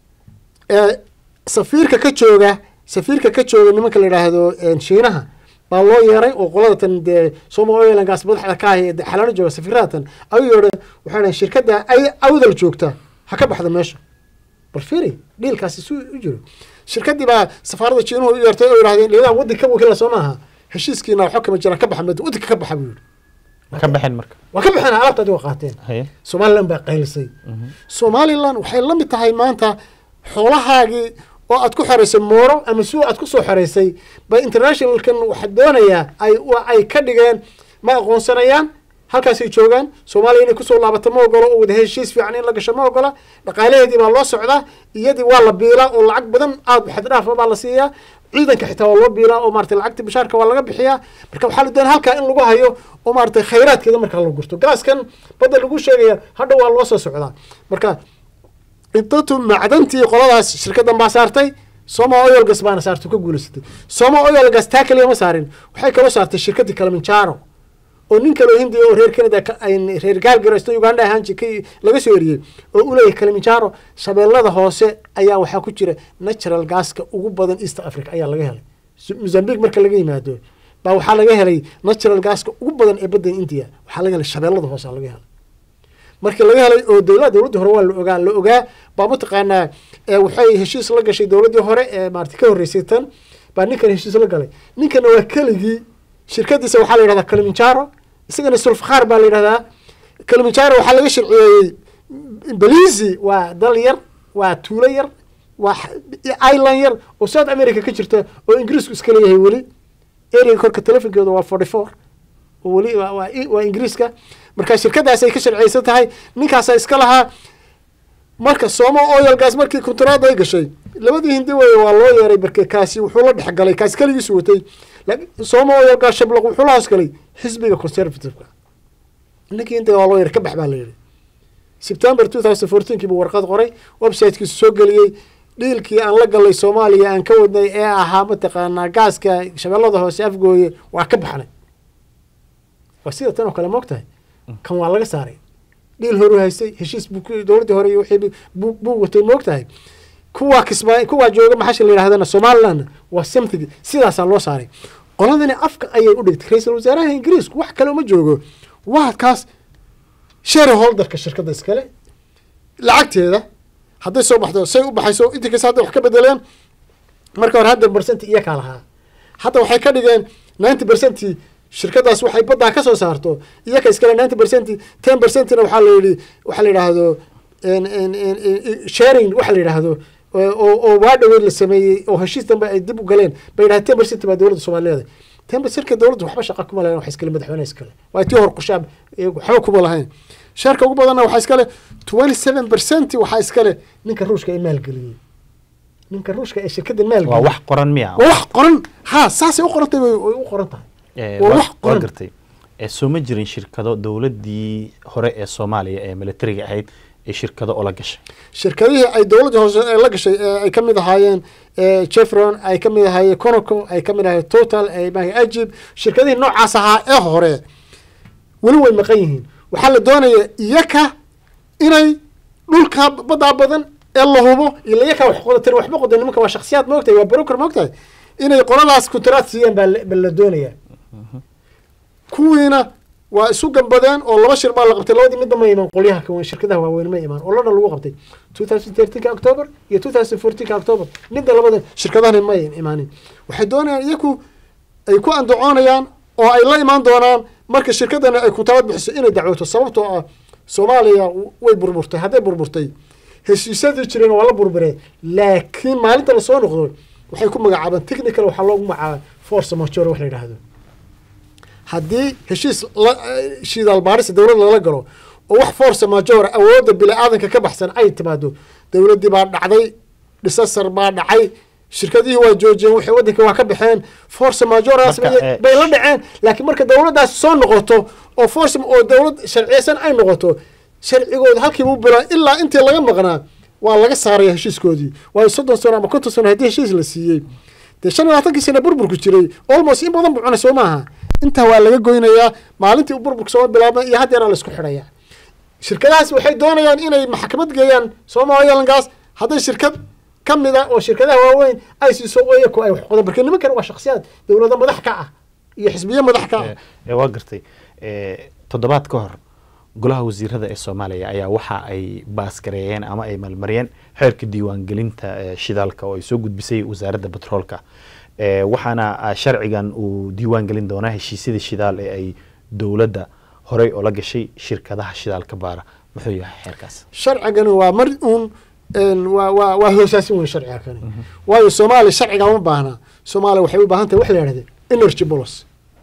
ee safiirka ka jooga safiirka ka jooga nimanka la yiraahdo Shiinaha baa loo yeeray oo qolada tan de Soma Oil and Gas madaxda ka ah xalana jooga safiiratan ay yiri waxaana shirkadda ay awdal joogta ha ka baxda meesha bal fiiri dealkaasi soo u jiro shirkadii baa safaarada Shiinaha u yeertay oo yiraahdeen leeyahay waddanka wakiil soo maaha heshiiskiina waxa kama jira ka baxmad waddanka ka baxa buu ka baxeen marka waa ka baxeen alaabta ay qaateen Somaliland baa qaylisay Somaliland waxay la mid tahay maanta xoolahaagii oo aad ku xareysay mooro ama suu aad ku soo xareysay ba international kan waxa doonaya ay ay ka dhigeen ma aqoonsanayaan halkaas ay joogaan Soomaaliya inay ku soo laabato ma ogolo oo wada heshiis fiican in la gasho ma ogola dhaqaalaheedii baa loo socdaa iyadii waa la biilaa oo lacag badan aad xad dhaaf baa la siiyaa ciidanka xitaa waa loo biilaa oo maartay lacagta bishaarka waa laga bixiyaa marka waxa la doonaa halka in lagu hayo oo maartay khayraadkeeda marka la gurto gaaskan badal lagu sheegaya hadda waa loo soo socdaa marka intuu macdantii qoladaas shirkaddan baa saartay Soma Oil Gas baa saartay ku guuleysatay Soma Oil Gas taa kaliya ma saarin waxay kala saartay shirkadii Kilimanjaro oo nin kale hindi oo reer Canada ay reer Galgaresto Uganda ahaan jikay laga soo eriyay oo u leeyahay Kilimanjaro shabeellada hoose ayaa waxa ku jira natural gaska ugu badan East Africa ayaa laga helay Mozambique marka laga yimaado baa waxa laga helay natural gaska ugu badan ee badda India waxa laga helay shabeellada hoose laga helay marka laga helay oo dawladda dawladda hore waa la ogaa la ogaa baa mataqaana waxay heshiis la gashay dawladda hore ee maartay ka horeysay tan baa ninkan heshiis la galay ninkana waa kaligii shirkadiisa waxa la yiraahdaa Kilimanjaro isagana sulfakhaar baa la yiraahdaa Kilimanjaro waxa laga sharciyay Belize waa dal yar waa tuulo yar waa island yar oo South America ka jirta oo Ingiriisku iska leeyahay wali area korka telefoonkeeda waa forty-four oo wali waa waa Ingiriiska marka shirkadaas ay ka sharciyeysan tahay ninkaas ay iska lahaa marka Soma Oil Gas markii kontraad ay gashay labadii hindi way waa loo yeeray barkay kaasi wuxuu la dhaxgalay kaas kaligiis watay laakiin Soma Oil Gas shablag wuxuu la hosgalay xisbiga conservative-ka ninkii inta waa loo yeeray ka bax baa la yiri September twenty fourteen kii buu warqad qoray website-kiisa soo galiyay dealkii aan la galay Soomaaliya aan ka wadnay ee ahaa mataqaanaa gaaska shabeellada hoose afgooye waa ka baxnay waa sida tan oo kale moogtahay kan waa laga saaray deal hore haystay heshiis buu dawladda hore iyo wixii buu watay moogtahay kuwa kismay kuwa jooga maxaa la yiraahdana Somaliland waa something sidaas loo saaray qoladani afka ayay u dhigtay ra'iisul wasaaraha Ingiriisku wax kale uma joogo waa kaas shareholderka shirkadda iskale lacagteeda hadday soo baxdo say u baxayso inta ka saada wax ka bedeleen marka hore one hundred percent iyo ka lahaa hadda waxay ka dhigeen ninety percent shirkadaas waxay badda ka soo saarto iyaga iskale ninety percent ten percent na waxa la yiri waxa la yiraahdo sharing waxa la yiraahdo oo oo waa dhaweyd la sameeyay oo heshiis dambe ay dib u galeen bay yiraahdeen ten percent baa dawladda Soomaaliyeed ten percent ka dawladda waxba shaqo kuma lahayn wax iskale madaxweyne iskale waa tii hor qushaab waxba kuma lahayn sharka ugu badanna waxa iskale twenty-seven percent waxa iskale ninka ruushka ay maal galiyay ninka ruushka ee shirkadda maal waa wax qoran miya waa wax qoran ha saas ay u qorantay way u qoran tahay waa gartay ee soo ma jirin shirkado dawladdii hore ee Soomaaliya ee militariga ahayd ee shirkado oo la gashay shirkadihii ay dawladda hoose la gashay ay ka mid ahaayeen Chevron ay ka mid ahaayeen Conoco ay ka mid ahaayeen Total ay ma ajib shirkadihii noocaas ahaa ee hore wali way maqan yihiin waxa la doonayaa iyaka inay dhulka badda badan ee la hubo ilaa iyaka wax qodateen waxba qodan nimanka waa shakhsiyaad moogtay waa broker moogtay inay qoladaas contract siiyaan baa la doonayaa kuwiina waa isu gambadeen oo laba shir baa la qabtay labadii midba ma imaan qolyaha ka weyn shirkadaha waaweyn ma imaan oo la dhan lagu qabtay twenty thirteen October iyo twenty fourteen October midda labada shirkadahan ma imaanin waxay doonayaan iyagu ay ku andacoonayaan oo ay la imaan doonaan marka shirkadana ay ku talad bixiso inay dacwooto sababtoo ah Soomaaliya way burburtay haday burburtay heshiisyadii jireen waa la burburay laakiin maalinta la soo noqdo waxay ku magacaabaan technical waxa loogu magacaabaa force majeure wax la yiraahdo haddii heshiis shidaal baaris dawladda lala galo oo wax force majeure awoodda bini'aadanka ka baxsan ay timaado dawladdii baa dhacday dhisasar baa dhacay shirkadihii waa joojiyeen waxay waddanka waa ka baxeen force majeure bay la dhaceen laakiin marka dawladdaas soo noqoto oo force oo dawlad sharciyeysan ay noqoto sharcigooda halkiiba u bilaan ilaa intii laga maqnaa waa laga saaraya heshiiskoodii waayo soddon sano ama konton sano haddii heshiis la siiyey dee shan iyo labaatankii sana burburku jiray almost in badan buu cunay soo maaha intaa waa laga goynayaa maalintii u burburka soo bilaabmay iyo haddeeraa la isku xidhayaa shirkadahaas waxay doonayaan inay maxkamad geeyaan Soomaaliyalangaas hadday shirkad ka mid ah oo shirkadaha waaweyn ay siiso oyako ay wax qodo marka nimankan waa shakhsiyaad dawladda madax ka ah iyo xisbiye madax ka ah ee waa gartay ee toddobaad ka hor golaha wasiirada ee Soomaaliya ayaa waxa ay baas gareeyeen ama ay malmariyeen xeerka diiwaangelinta shidaalka oo ay soo gudbisay wasaaradda batroolka ee waxaana sharcigan uu diiwaangelin doonaa heshiisyada shidaal ee ay dawladda horey oo la gashay shirkadaha shidaalka baara muxuu yahay xeerkaas sharcigan waa mar uun waa waa waa hoosaasin weyn sharciga kan waayo Soomaaliya sharciga uma baahna Soomaaliya waxay u baahan tahay wax la yiraahdo energy policy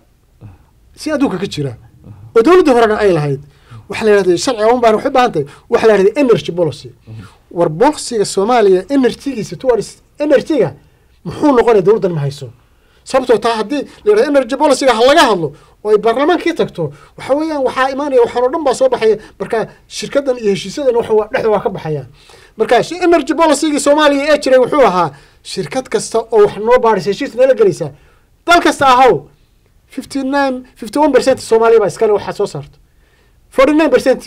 si adduunka ka jira oo dawladda horena ay lahayd wax la yiraahdo sharciga uma baahna waxay u baahan tahay wax la yiraahdo energy policy war policyga Soomaaliya energy-giisa towards energy-ga muxuu noqonay dawladdan ma hayso sababtoo taa haddii la yiraahdo energy policy-ga laga hadlo oo ay baarlamaankii tagto waxa weeyaan waxaa imaanaya waxaan oo dhan baa soo baxaya marka shirkadan iyo heshiisyadan waxa waa dhexda waa ka baxayaan marka energy policy-ga Soomaaliya ee jiray wuxuu ahaa shirkad kasta oo wax noo baaris heshiis nala galaysa dal kasta ahaw fifty-nine fifty-one percent Soomaaliya baa iskale waxa soo saarto forty-nine percent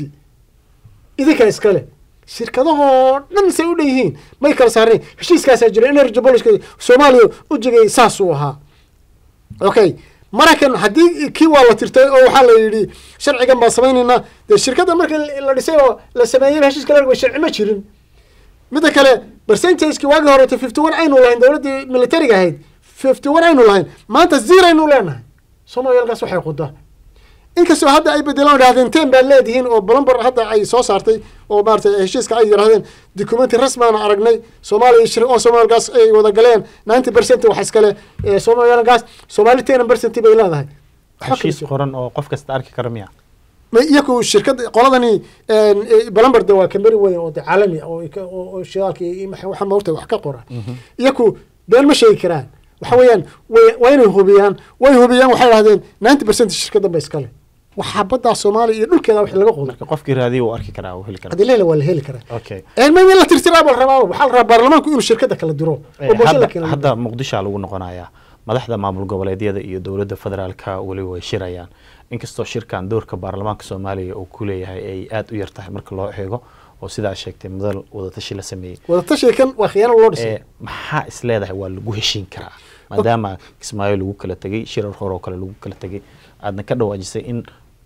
idinka iskale shirkadahoo dhan say u dhan yihiin may kala saareen heshiiskaasaa jira energy policy Soomaaliya u jigay saas uu ahaa okay marakan haddii kii waa la tirtay oo waxaa la yidhi sharcigan baa samaynayna dee shirkadda marka la dhisay oo la sameeyey heshiiska la way sharci ma jirin midda kale percentage-kii waagii horeta fifty-one aynu lahayn dawladdii militariga ahayd fifty-one aynu lahayn maanta zero aynu leenahay Soomaaliyalkaas waxay qudaa inkastoo hadda ay bedelaan dhahdeen ten baa leedihiin oo Bloomberg hadda ay soo saartay oo maartay heshiiska ay yiraahdeen documenti rasmi aan aragnay Soomaaliya shir oo Soomaalgaas ay wada galeen ninety percent wax iskale Soomaaliyalkaas Soomaali ten percent bay leedahay heshiis qoran oo qof kasta arki kara miya ma iyagu shirkad qoladani Bloomberg waa company weyn oo caalami oo oo shiraalkii waxa ma wax ka qora iyagu been ma sheegi karaan waxa weeyaan way inay hubiyaan way hubiyaan waxay yiraahdeen ninety percent shirkadda ba iskale waxa badda Soomaaliya iyo dhulkeeda wax laga qodo marka qofkii raadiyo uu arki karaa uu heli karaa hadii leela waa la heli karaa okay ee ma la tirtiraa bal rabaa waxa la rabaa baarlamaanku inuu shirkadda kala diro oo bulshada kale hadda Muqdisho lagu noqonayaa madaxda maamul goboleedyada iyo dawladda federaalka wali way shirayaan inkastoo shirkan doorka baarlamaanka Soomaaliya uu ku leeyahay ay aad u yartahay marka loo eego oo sidaa sheegtay madal wada tashi la sameeyay wada tashi kan waa khiyaano loo dhisay maxaa isleedahay waa lagu heshiin karaa maadaama Kismaayo lagu kala tagay shirar hore oo kale lagu kala tagay aadna ka dhawaajisay in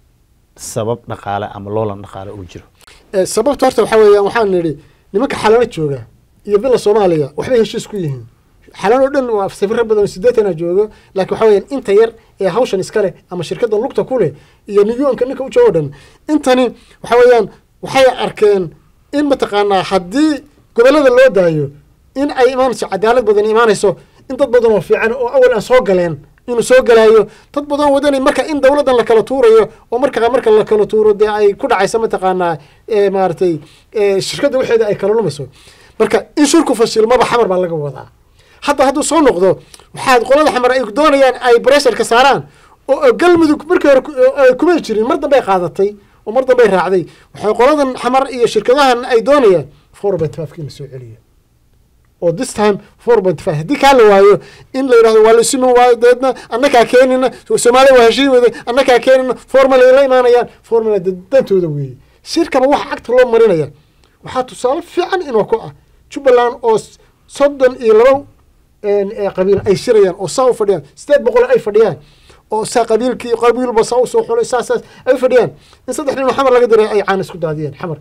sabab dhaqaale ama loolan dhaqaale uu jiro ee sababta horta waxa weeyaan waxaan niri nimanka xalalo jooga iyo bila Soomaaliya waxba heshiis ku yihiin xalalo dhan waa safar badan sideetan joogo laakiin waxa weeyaan inta yar ee hawshan iskale ama shirkadda lugta ku leh iyo milyoonka ninka u joogo dhan intani waxa weeyaan waxay arkeen in mataqaanaa haddii gobolada loo daayo in ay imaanayso cadaalad badan imaanayso in dad badan oo fiican oo awal aan soo galeen inuu soo galaayo dad badan wadanay marka in dawladdan la kala tuurayo oo marka marka la kala tuuro dee ay ku dhacaysa mataqaanaa ee maartay ee shirkadda waxeeda ay kala lumayso marka in shirku fashilmaba xamar baa laga wadaa hadda hadduu soo noqdo waxaad qolada xamar ay doonayaan ay pressure ka saaraan oo galmudug markii hore ay kuma jirin mar dambe ay qaadatay oo mar dambe ay raacday waxay qoladan xamar iyo shirkadahan ay doonayaan four point five kii soo celiyo oo this time four point five hadii ka la waayo in la yiraahdo waa la simo waa dadna annaka keenina Soomaaliya waa heshiis wada annaka keenina formal la imaanayaan formal dadantooda weey shirkaba wax agta loo marinaya waxa tusaale fiican inuu ku ah Jubbaland oo soddon iyo labo ee qabiil ay shirayaan oo soo fadhiyaan sideed boqol ay fadhiyaan oo saa qabiilkii qabiil basa u soo xulay saas ay fadhiyaan in saddex nin oo xamar laga diray ay caan isku daadiyeen xamar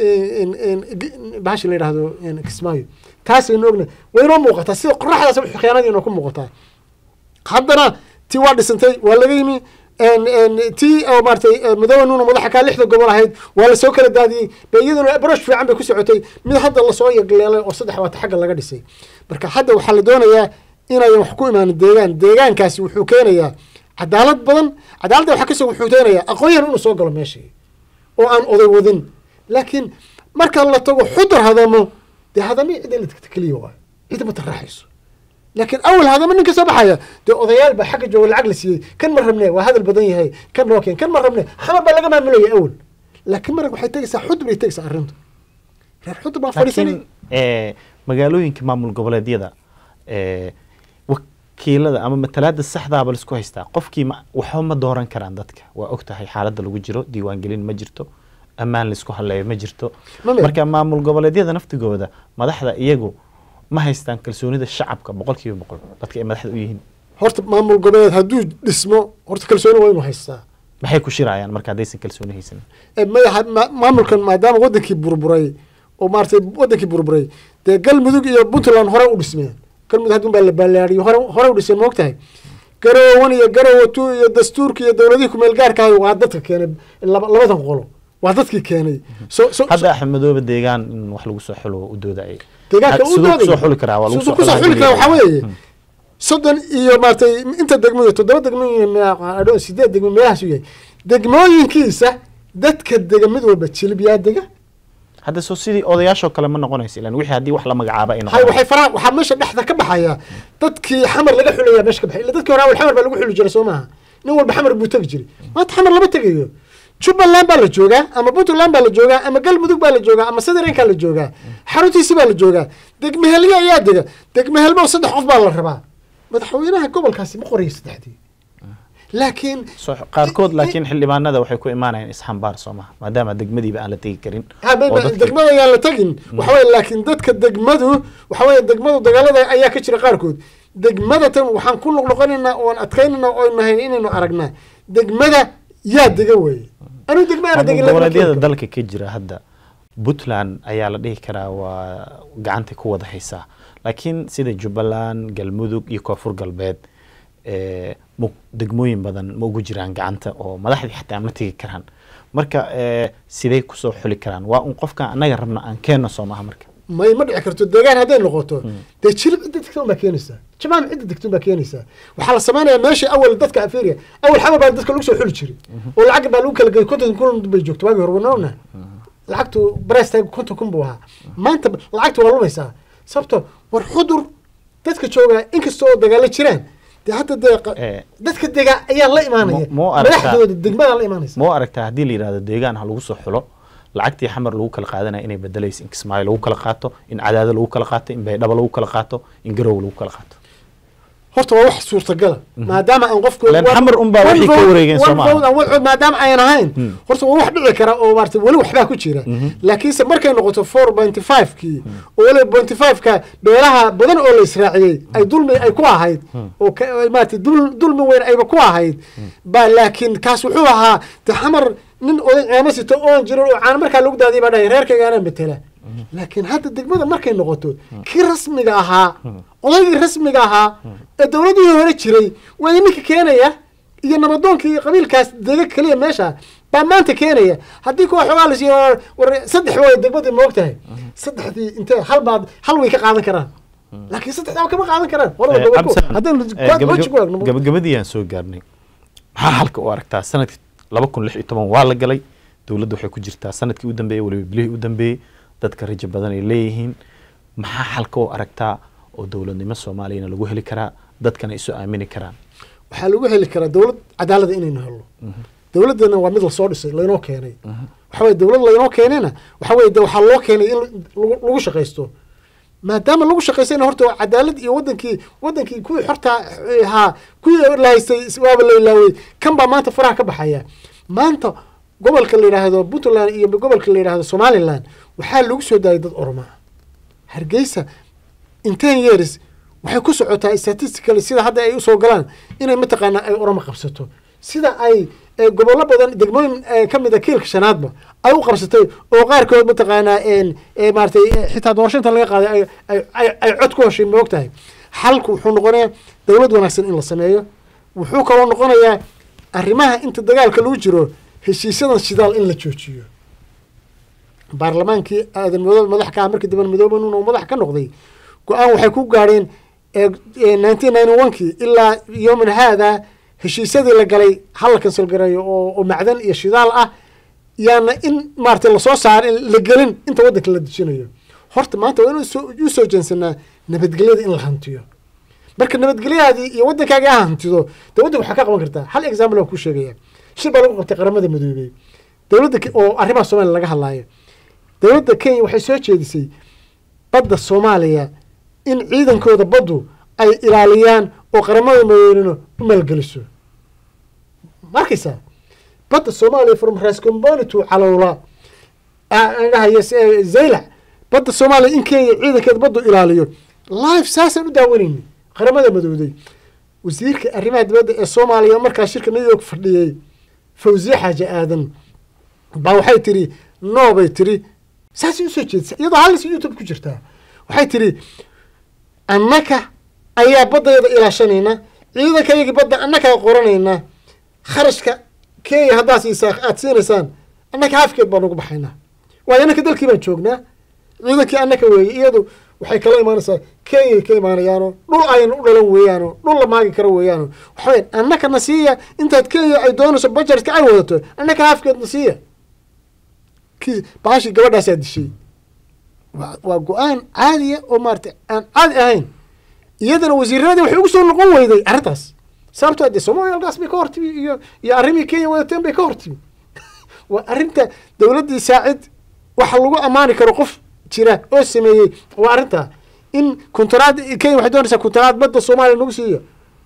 baashi la yiraahdo Kismaayo taas ay noogna wayno muuqata sida qorraxdaas wax khiyaanadii inoo ku muuqata haddana tii waa dhisantay waa laga yimi en en tii oo maartay madaxweynuhu madaxa ka lixda gobol ahayd waa la soo kala daadiyay bayaduna brush fiican bay ku socotay mid hadda la soo yagleelay oo saddex waata xagga laga dhisay marka hadda waxa la doonayaa inay wax ku imaan deegaan deegaankaasi wuxuu keenayaa cadaalad badan cadaaladda waxa ka soo wuxuu keenayaa aqoon inuu soo galo meeshii oo aan oday wadin laakiin marka la tago xudar hadamo de hadami cid la takaliyo waa cid ma taraxayso لكن أول هذا من كسب حياة ده أضيال بحق جو العقل سي كان مرة منه وهذا البدني هاي كان روكين كان مرة منه حمر بلقى ما ملوي أول لكن مرة واحد تجس حد بري تجس أرنت حد ما فريسني إيه مقالوين كمان من القبلة دي ده إيه وكيل هذا أما مثلات الصح ده بلسكو هيستا قف كي ما وحوم دوران كران دتك وأكتر هي حالة دلو جرو ديوان جلين مجرتو أمان لسكو حلا مجرتو مركب ما من القبلة دي ده نفط جو ده ما ده حدا يجو ما هيستان كلسوني ده الشعب كبقول كيف بقول dadka ay madaxda u yihiin horta maamul goboleed haduu dhismo horta kalsooni way ma haystaa maxay ku shirayaan marka hadaysan kalsooni haysan ee maamulkan maadaama wadankii burburay oo maartay wadankii burburay de galmudug iyo Puntland hore u dhismeen galmudug haduu baa la ballaariyo hore hore u dhiseen moogtahay garowan iyo garowato iyo dastuurka iyo dawladii ku meel gaarka ah waa dadka keenay labadan qolo waa dadkii keenay hadda axmedoobe deegaan in wax lagu soo xulo u dooday deegaanka u dooday soo xuli karaa waa lagu soo xuli karaa waxa weeye soddon iyo maartay inta degmada toddoba degmooyin adoo sideed degmo meelahaas u yahay degmooyinkiisa dadka degmad walba jilbiyaa dega hadda soo sidii odayaasho kale ma noqonayso ilaan wixii hadii wax la magacaabo ay noqon waxay faraan waxa meesha dhexda ka baxaya dadkii xamar laga xulaya meesha ka baxay ila dadkii hore awal xamar baa lagu xuli jiray Soomaha nin walba xamar buu tagi jiray maanta xamar lama tagayo Jubbaland baa la joogaa ama Puntland baa la joogaa ama Galmudug baa la joogaa ama Sadarenka la joogaa xaruntiisa baa la joogaa degmaheliya ayaa dega degmahelmo saddex qof baa la rabaa madaxweynaha gobolkaasi ma qorayay saddexdii laakiin qaarkood laakiin xildhibaanada waxay ku imaanayaan isxambaar Soomaha maadaama degmadiiba aan la tagi karin degmada ayaan la tagin waxa weeye laakiin dadka degmadu waxa weeye degmadu dagaalada ayaa ka jira qaarkood degmada tan waxaan ku noqnoqonaynaa oo aan adkaynayna oo nahay inaynu aragnaa degmada yaa dega weeye أنا دق ما أنا دق لا ولا دي ذلك كجرا هذا بوتلان أيا لديه كرا وقعنت قوة حسا لكن سيد جبلان قلمودك يكفر قلبات اه مو دقموين بدن مو جيران قعنت أو ما لحد حتى عملتي كران مركا اه سيدي كسو حلي كران وانقف كان أنا جربنا أن كان صومها مركا ما يمدع كرتو الدجان هذين لغوتو تشيل عدة دكتور مكينسة كمان عدة دكتور مكينسة وحال السمانة ماشي أول دتك أفيريا أول حاجة بعد دتك لوكسو حلو تشري والعقب بعلوك اللي كنت نكون بيجوك تواجه رونا العقد بريست كنت كم بوها ما أنت العقد والله ما يسا صبته والحضور دتك شوجا إنك الصوت دجال تشرين ده حتى الدقة دتك الدجا يا الله إيمانية مو أركتها الدجمة الله إيمانية مو أركتها هدي اللي هذا الدجان هلوكسو حلو lacagtii xamar lagu kala qaadanay inay bedelayso in Kismaayo lagu kala qaato in cadaada lagu kala qaato in baydhabo lagu kala qaato in garow lagu kala qaato horta waa wax suurtagal maadaama aan qofku laan xamar un baa wixii ka wareegeen Soomaaliya waa maadaama ay ahayn horta waa wax dhici kara oo maartay wali waxba ku jira laakiin se markay noqoto four point five kii oo wali four point five ka beelaha badan oo la israaciyay ay dulmi ay ku ahayd oo maartay dulmi weyn ay ku ahayd ba laakiin kaas wuxuu ahaa xamar nin oo caamasito oo jiro oo caan marka lagu daadiyay baa dhahay reerkayga betela laakiin hadda degmada markay noqoto kii rasmiga ahaa odaygii rasmiga ahaa ee dawladii hore jiray waa ninka keenaya iyo nabadoonkii iyo qabiilkaas dega kaliya meesha baa maanta keenaya haddii koox xogaa la siiyo war saddex way degmada moogtahay saddexdii intee hal baad hal way ka qaadan karaan laakiin saddexdaa kama qaadan karaan horada gobolku haddii gabagabadii aan soo gaarnay maxaa halka u aragtaa sanadkii laba kun lix iyo toban waa la galay dawladdu waxay ku jirtaa sanadkii u dambeeyay waliba bilihii u dambeeyay dadka rajo badan ay leeyihiin maxaa halka u aragtaa oo dawladnimo Soomaaliyeena lagu heli karaa dadkana isu aamini karaan waxaa lagu heli karaa dawlad cadaalad inaynu helno dawladana waa mid la soo dhisay laynoo keenay waxa weeye dawlad laynoo keenayna waxa weeye waxaa loo keenay in lagu shaqaysto maadaama lagu shaqaysayna horta cadaalad iyo wadankii wadankii kuwii xorta ahaa kuwii la haystay waaba la ilaaway kan baa maanta faraha ka baxaya maanta gobolka la yiraahdo Puntland iyo gobolka la yiraahdo Somaliland waxaa lagu soo daayay dad Oromo Hargeysa in ten years waxay ku socotaa statistically sida hadda ay usoo galaan inay mataqaanaa ay orama qabsato sida ay gobollo badan degmooyin ka mid a kiilka shanaadba ay u qabsatay oo qaarkood mataqaanaa maaratay xitaa doorashanta laga qaaday ay cod ku heshay ma og tahay xalku wuxuu noqonayaa dowlad wanaagsan in la sameeyo wuxuu kaloo noqonayaa arrimaha inta dagaalka lagu jiro heshiisyadan shidaal in la joojiyo baarlamaankii aadan madoobe madax ka ah markii dambe madoobe nuun oo madax ka noqday go-aan waxay ku gaadheen nineteen ninety one kii ilaa yooman haada heshiisyadii la galay hala kansal gareeyo oo oo macdan iyo shidaal ah yaana in maaragtay lasoo saaro la gelin inta waddanka la dejinayo horta maanta waa inuu usoo jeensanaa nabadgelyada in la hantiyo marka nabadgelyahaadii iyo waddankaaga a hantido dee waddanka waxaa ka qaban kartaa hal example aan ku sheegaya shir baa lagu qabtay qaramada midoobey dowladda oo arrimaha soomaaliya laga hadlaayo dowladda kenya waxay soo jeedisay badda soomaaliya in ciidankooda baddu ay ilaaliyaan oo qaramada midoobeyna u maalgeliso markaysaa badda soomaaliya from rascomboni to calowla dhahayo zaylac badda soomaaliya in kenya ciidankeeda baddu ilaaliyo life saasaan u daawanayni qaramada madooday wasiirka arrimaha dibadda ee soomaaliya markaa shirka new york fadhiyey fawziye xaaji aadan baa waxay tiri no bay tiri saasay usoo jeedisay iyadoo halis youtube ku jirtaa waxay tiri annaka ayaa baddayada ilaashanayna ciidanka iyagii badda annakaa qoranaynaa kharashka kenya haddaa siisaa aada siinaysaan annaka haafkeed baan ugu baxaynaa waayo annaka dalkii baan joognaa ciidankii annaka weeye iyadu waxay kala imaanaysaa kenyay ka imaanayaano dhul ayna u dhalan weeyaano dhul la maagi karo weeyaano waxawey annaka na siiya intaad kenya ay doonayso bajetka ay wadato annaka haafkeed na siiya kii baashii gabadhaasaa dishay waa go-aan caadiya oo maarata aan caadi ahayn iyadana wasiiradii waxay ugu soo noqon weyday arrintaas sababtoo dee soomaaliyaalkaas bay ka hortimi iyo iyo arrimii kenya wadateen bay ka hortimi waa arrinta dowladdii saacid waxa lagu ammaani karo qof jira oo sameeyey waa arrintaa in kuntaraad kenya waxay doonaysaa kuntaraad badda soomaaliya nagu siiyo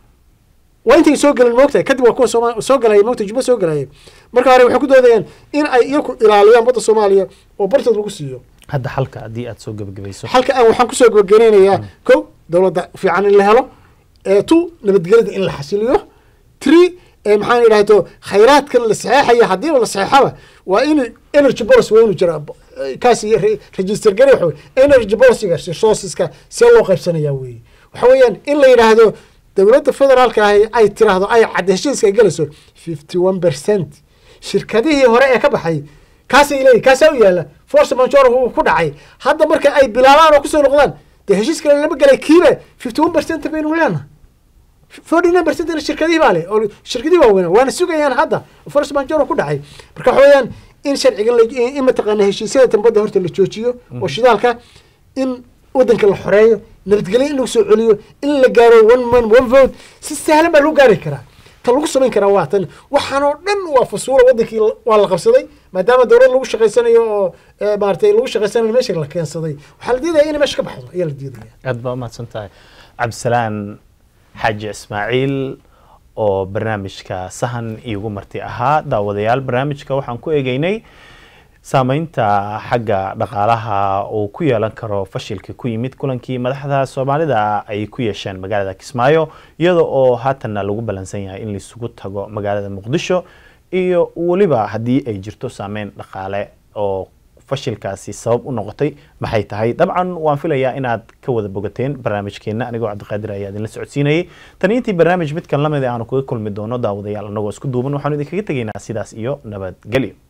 waa intay soo galeen moogtahay kadib waa kuwa sooma soo galaya moogtahay jubba soo galaya marka hore waxay ku doodayaan in ay iyaku ilaaliyaan badda soomaaliya oo bartood lagu siiyo hadda xalka haddii aad soo gabagabayso xalka aan waxaan kusoo gabagabeynayaa kow dowladda fiican in la helo two nabadgelyada in la xasiliyo three maxaan idhahdo khayraadkan la saxeexaya haddiiba la saxeexaba waa in energy policy waa inuu jiraa kaasi register gare waxa energy policyga resourceska see loo qaybsanayaa weeye waxa weeyaan in la yidhaahdo dowladda federaalka ahi ay tiraahdo ay cadde heshiiska ay galayso fifty one percent shirkadihii hore ee ka baxay kaasay leeyihin kaasaa u yaalla force major uu ku dhacay hadda marka ay bilaabaan oo kusoo noqdaan dee heshiis kale lama galay kiiba fifty one percent baynu leenahay forty nine percent shirkadihii baa leh oo shirkadihii waa weynaa waana sugayaan hadda force major ku dhacay marka waxa weeyaan in sharcigan in mataqaana heshiisyada tambadda horta la joojiyo oo shidaalka in waddanka la xoreeyo nabadgelyo in lagu soo celiyo in la gaaro one man one vote si sahlan baa lagu gaari karaa ta lagu samayn karaa waa tan waxaan oo dhan waa fasuula waddankii waa la qabsaday maadaama dowlad lagu shaqaysanayo oo maaragtay lagu shaqaysanayo meesha la keensaday waxaa la diidaya inay meesha ka baxdo ayaa la diidaya aad baa umahadsan tahay cabdisalaan xaaji ismaaciil oo barnaamijka sahan iigu marti ahaa daawadayaal barnaamijka waxaan ku eegeynay saameynta xagga dhaqaalaha uu ku yeelan karo fashilka ku yimid kulankii madaxda Soomaalida ay ku yeesheen magaalada Kismaayo iyada oo haatanna lagu balansan yahay in la isugu tago magaalada Muqdisho iyo waliba hadii ay jirto saameyn dhaqaale oo fashilkaasi sabab u noqotay maxay tahay dabcan waan filayaa inaad ka wada bogateen barnaamijkeena anigoo Cabdiqaadir ayaa idin la socodsiinayay tan intii barnaamij mid kan lamid ah aan ku kulmi doono daawadayaal anagoo isku duuban waxaan idin kaga tageynaa sidaas iyo nabadgelyo.